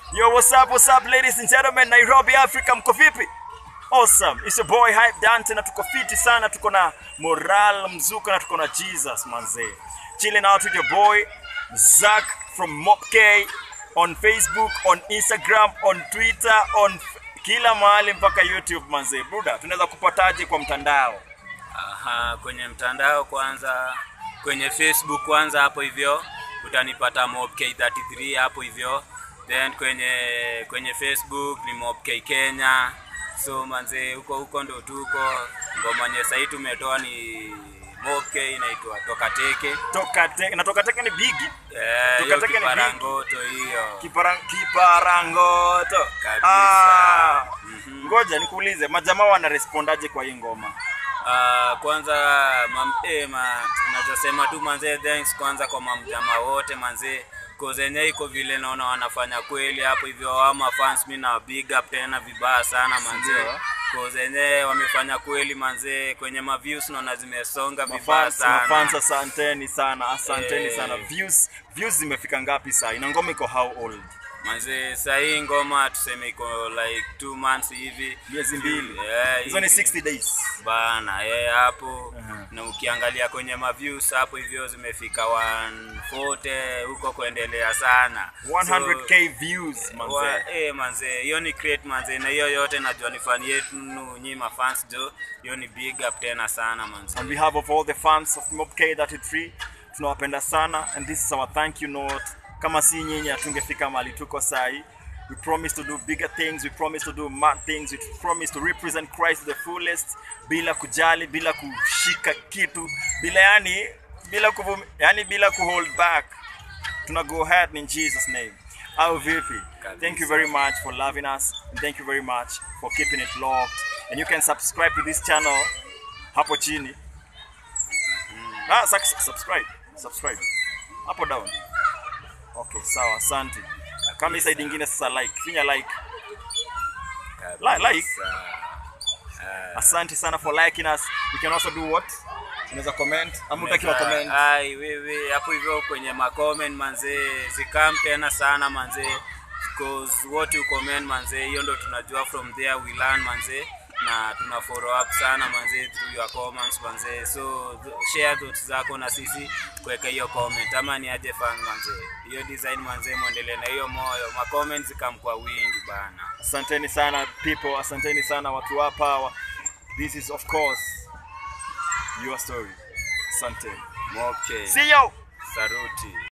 Yo, what's up, ladies and gentlemen, Nairobi, Africa, mko vipi? Awesome, it's your boy Hype Dante na tuko fiti sana, tuko na moral mzuka na tuko na Jesus manze. Chilling out with your boy Zack from Mob on Facebook, on Instagram, on Twitter, on kila mahali mpaka YouTube manze. Buda, tunaweza kupataje kwa mtandao? Kwenye mtandao kwanza, kwenye Facebook kwanza hapo hivyo utanipata Mob K33 hapo hivyo. Then kwenye Facebook ni Mob K Kenya. So manze huko ndo tuko. Ngoma yenye sasa tumetoa ni Mob K inaitwa Toka teke. Na Toka teke ni big. Toka teke ni kiparangoto hiyo. Kiparangoto. Kabisa. Ngoja nikuulize, majamaa wanarespondaje kwa hii ngoma? Kwanza najasema tu manze thanks kwanza kwa mamjamaa wote manze, kozenye iko vile naona wanafanya kweli hapo hivyo, ama fans mimi na big up tena vibaya sana manze, kozenye wamefanya kweli manze, kwenye ma views naona zimesonga vibaya sana. Fans asanteni sana views zimefika ngapi sasa? Ina ngoma iko how old? Manze sasa hii ngoma tuseme iko like 2 months hivi, miezi 2. Hizo ni 60 days bana. Hapo na ukiangalia kwenye ma views hapo hivyo zimefika 140 huko kuendelea sana, 100k views manze. Manze hiyo ni great manze, na hiyo yote najua ni fan yetu nyinyi fans jo, hiyo ni big up tena sana manze. On behalf of all the fans of Mob K33 tunawapenda sana, and this is our thank you note. Kama si nyinyi hatungefika mahali tuko sahi. We promise to do bigger things, we promise to do mad things, we promise to represent Christ to the fullest, bila kujali, bila kushika kitu, bila ku hold back. Tuna go ahead in Jesus name. Au vipi? Thank you very much for loving us, and thank you very much for keeping it locked. And you can subscribe to this channel hapo chini. Subscribe. Hapo down. Okay, sawa, asante. Kama hii side nyingine sasa finya like. Asante sana for liking us. You can also do what? Unaweza comment. Amutakiwa comment. Wewe hapo hivyo kwenye ma comment manze, zikam tena sana manze, because what you comment manze, hiyo ndo tunajua, from there we learn manze, na tuna follow up sana manze through your comments manze. So share thoughts zako na sisi, kuweka hiyo comment ama ni aje fan manze, hiyo design manze, muendelee na hiyo moyo, ma comments come kwa wingi bana. Asanteni sana people, asanteni sana watu hapa. This is of course your story. Asante. Okay. See you. Saruti.